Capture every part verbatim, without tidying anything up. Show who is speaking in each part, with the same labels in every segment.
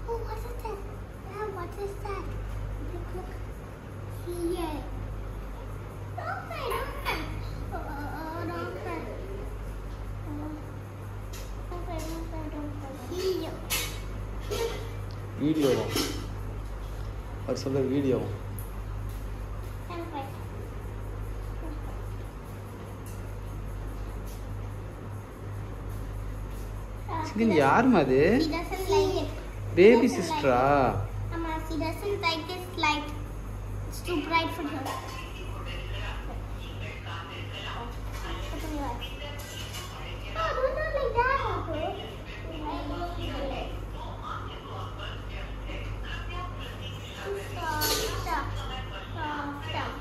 Speaker 1: Oh, what is that? Yeah, what is that? Look, look. Here. Don't cry, don't cry. Oh, oh, oh, don't cry. Oh. Don't cry, don't cry, don't cry. Here.
Speaker 2: Video. What's the video?
Speaker 1: Don't cry.
Speaker 2: This yaar made?
Speaker 1: She doesn't like it.
Speaker 2: Baby sister.
Speaker 1: Mama, she doesn't like this light. It's too bright for her. Open your eyes. No, do not like that, Papa. Stop, stop, stop, stop.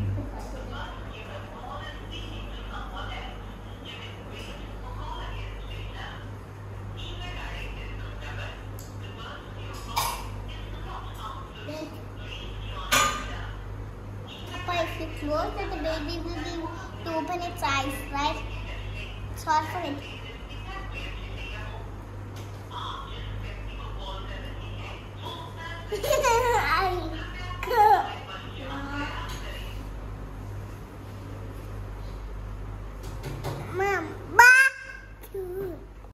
Speaker 1: If you close it, the baby will be to open its eyes, right? It's hard for it. I